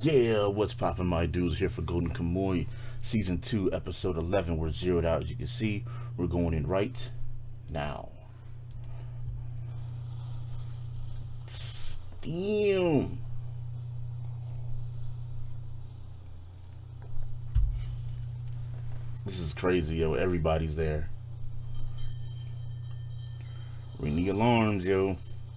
Yeah, what's poppin', my dudes? Here for Golden Kamuy, Season 2, Episode 11. We're zeroed out, as you can see. We're going in right now. Damn. This is crazy, yo. Everybody's there. Ring the alarms, yo.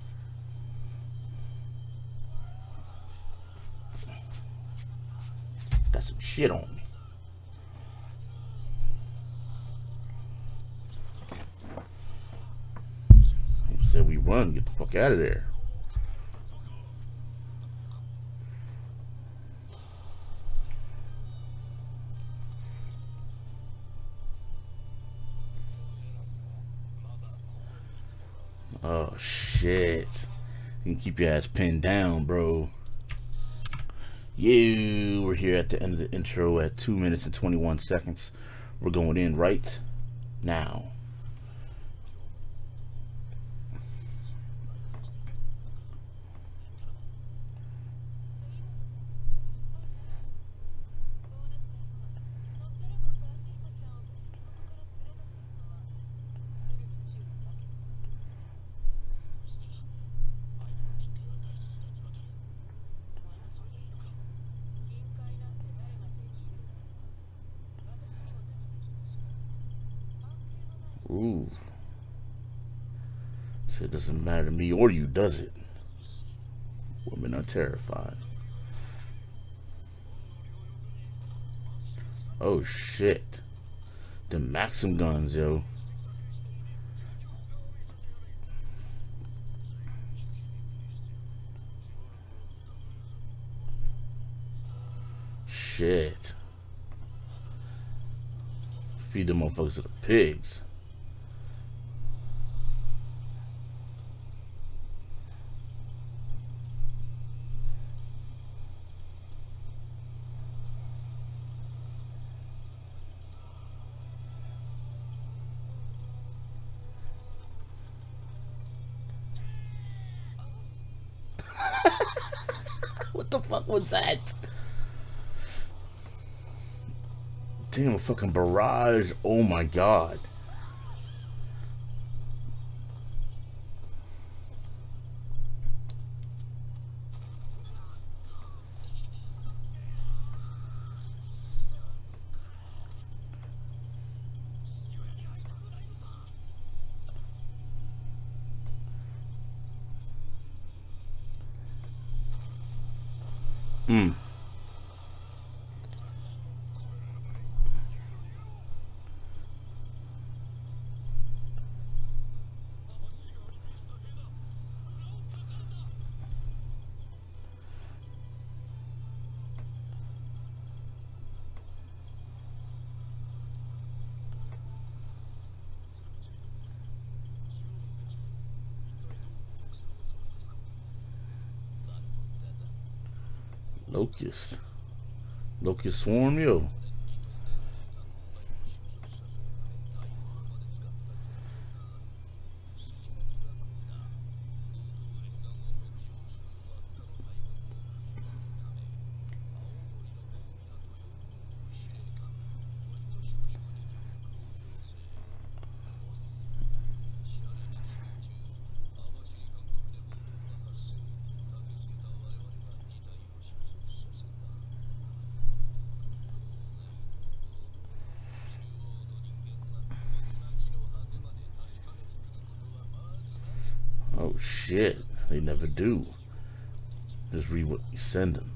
Got some shit on me. He said we run, get the fuck out of there. Oh shit. You can keep your ass pinned down, bro. Yeah, we're here at the end of the intro at 2 minutes and 21 seconds. We're going in right now. Ooh. So it doesn't matter to me or you, does it? Women are terrified. Oh shit. The Maxim guns, yo. Shit. Feed them motherfuckers to the pigs. What the fuck was that? Damn, a fucking barrage. Oh my god. Locust swarm, yo. Oh shit, they never do. Just read what you send them.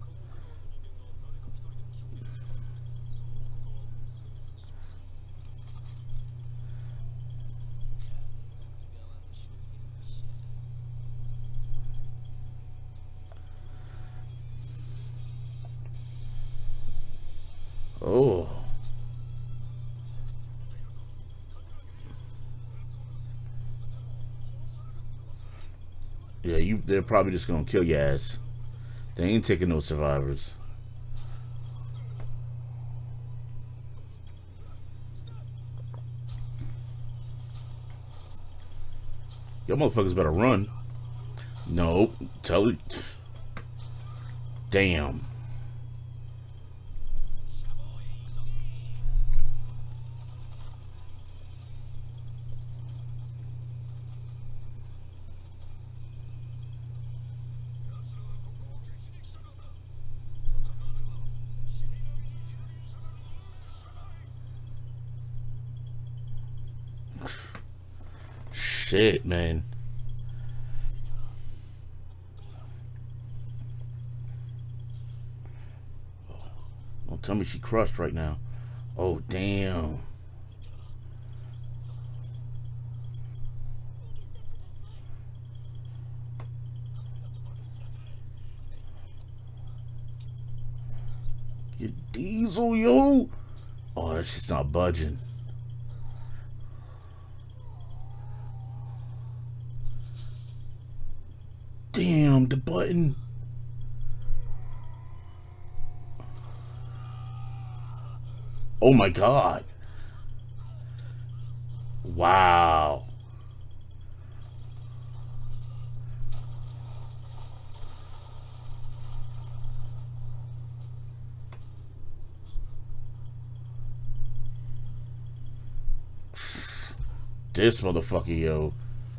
Oh. Yeah, they're probably just gonna kill your ass. They ain't taking no survivors. Y'all motherfuckers better run. Nope. Tell it. Damn. shit, man. Don't tell me she crushed right now. Oh, damn. Get Diesel, yo. Oh, that shit's not budging. Damn, the button. Oh my god. Wow. This motherfucker, yo.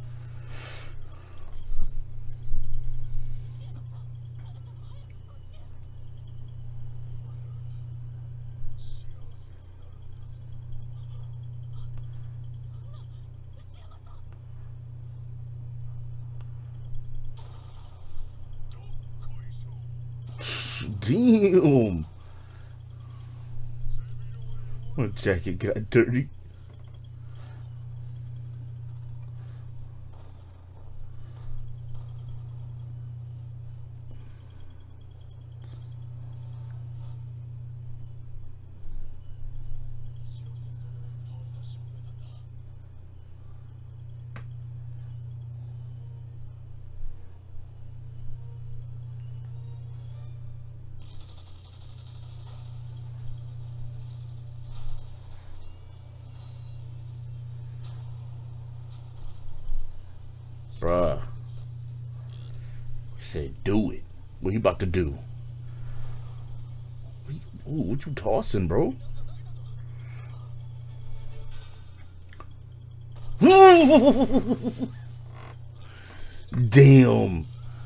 Damn. My jacket got dirty. Bruh. He said, do it. What you about to do? What you tossing, bro? Damn.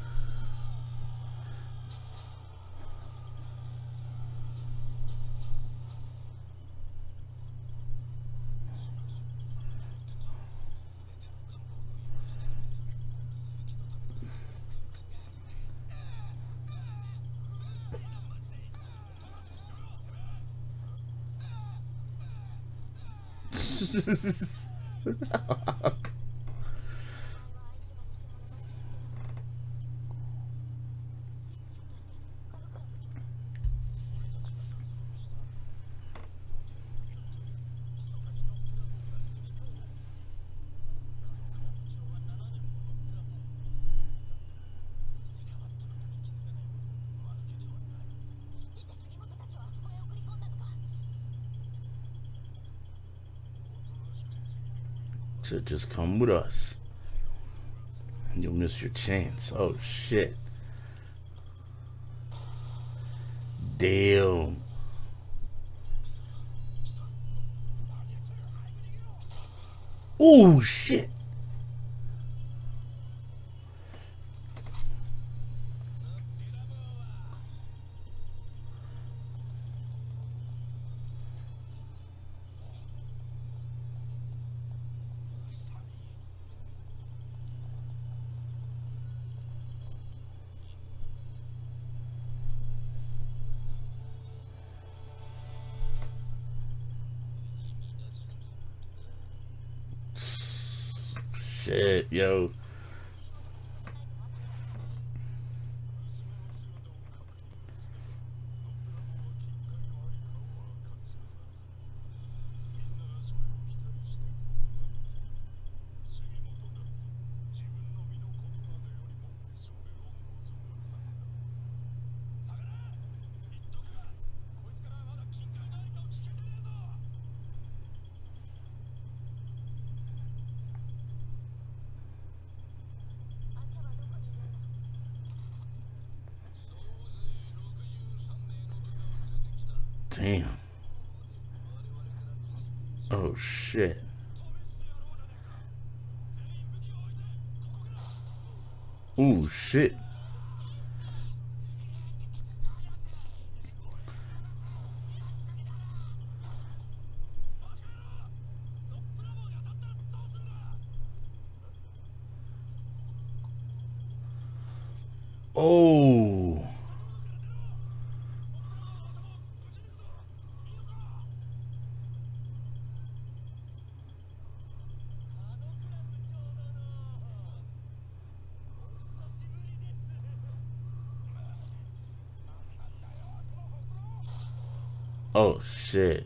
Should just come with us. You'll miss your chance. Oh shit. Damn. Oh shit. Shit, yo. Damn. Oh shit. Oh shit. Oh. Oh shit.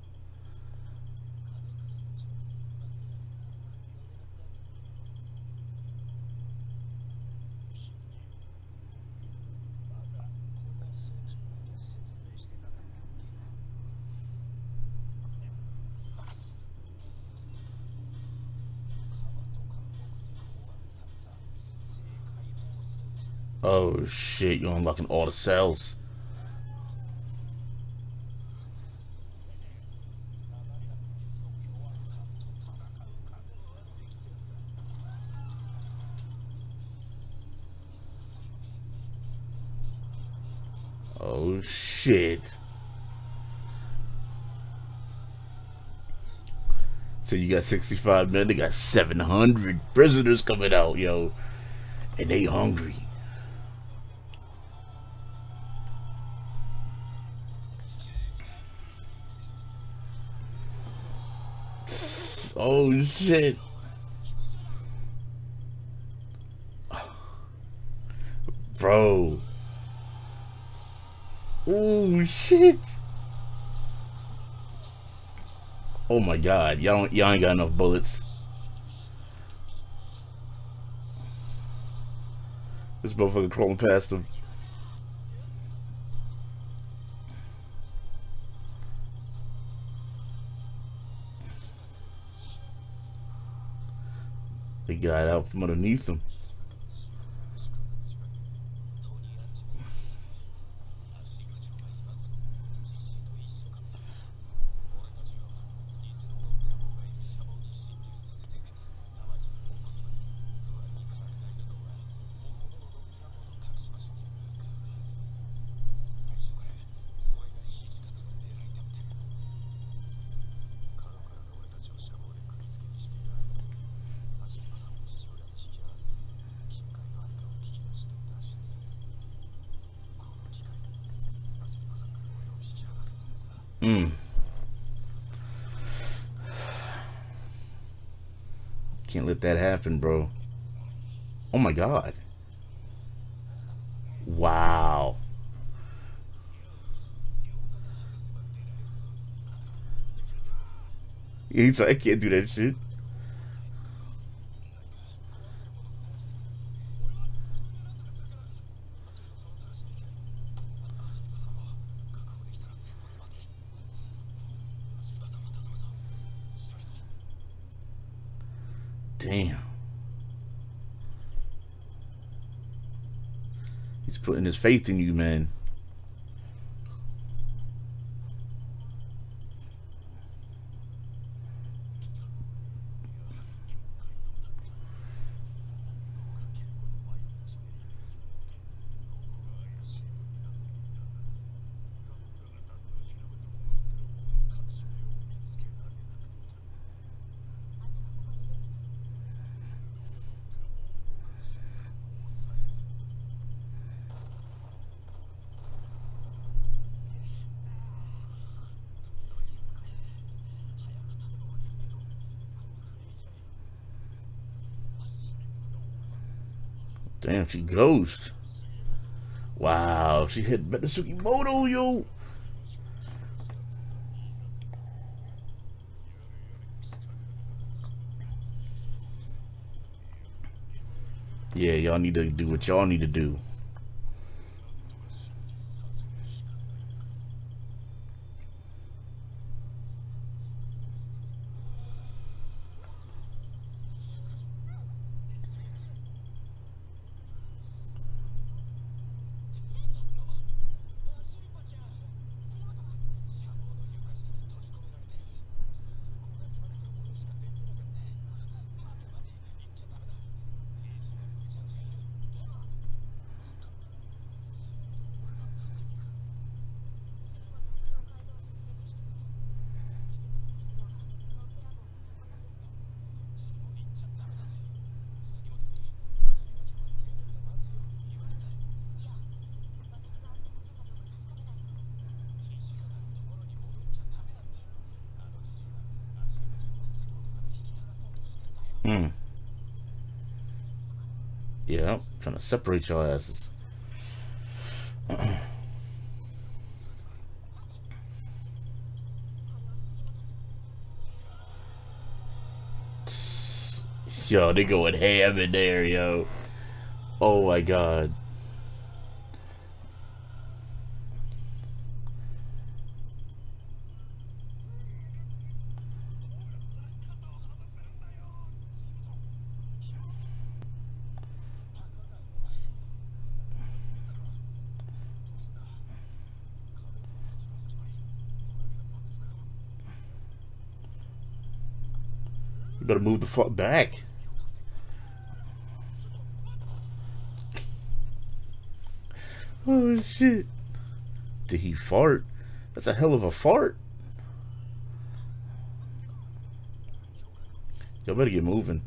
Oh shit, you're unlocking all the cells. Oh shit. So you got 65 men, they got 700 prisoners coming out, yo. And they hungry. Oh shit. Bro. Oh shit. Oh my god, y'all ain't got enough bullets. This motherfucker crawling past them. They got out from underneath them. Can't let that happen, bro. Oh my god. Wow. He's like, I can't do that shit. Damn. He's putting his faith in you, man. Damn, she ghost. Wow, she hit better Sugimoto, yo. Yeah, y'all need to do what y'all need to do. Mm. Yeah, I'm trying to separate your asses. Yo, they going ham in there, yo. Oh my god. You better move the fuck back. Oh shit. Did he fart? That's a hell of a fart. Y'all better get moving.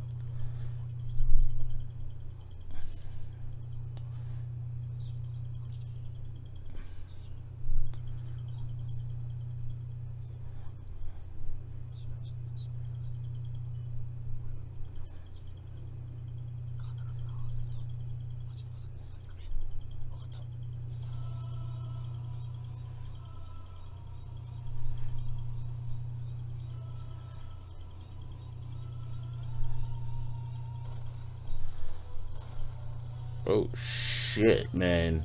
Oh shit, man.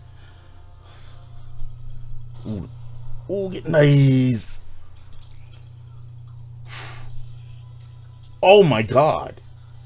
Ooh, ooh, get nice. Oh my god.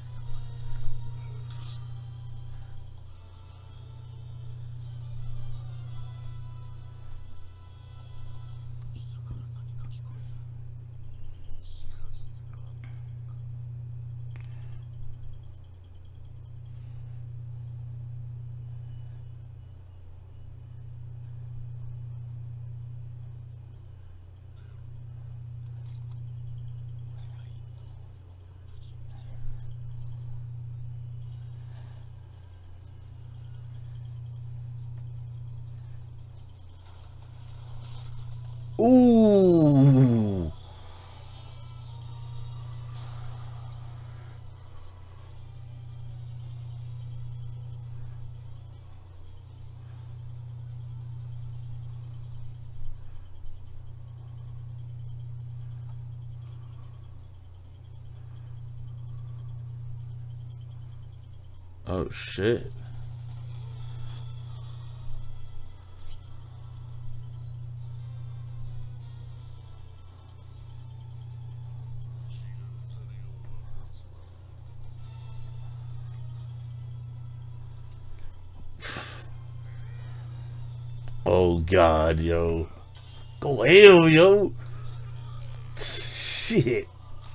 Ooh. Oh shit. Oh god, yo. Go hell, yo. Shit.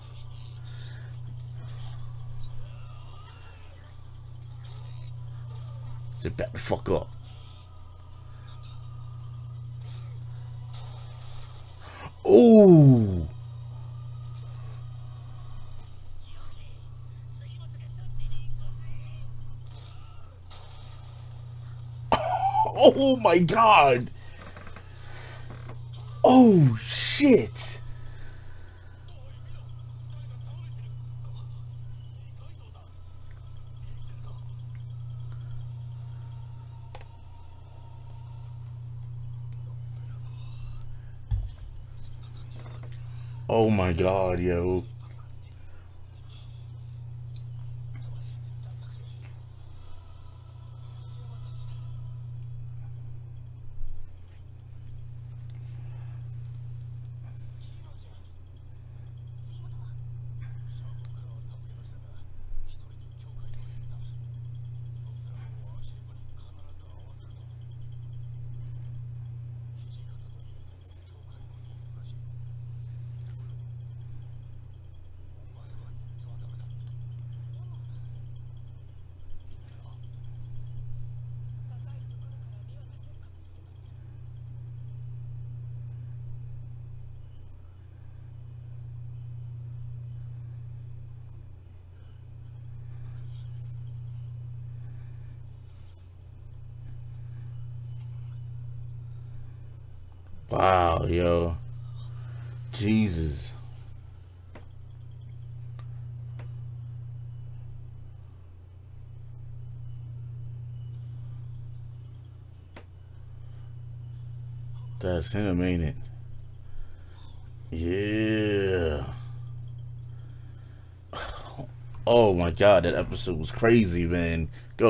Sit back the fuck up. Ooh. Oh my god. Oh shit. Oh my god, yo. Wow, yo. Jesus. That's him, ain't it? Yeah. Oh my god, that episode was crazy, man. Go.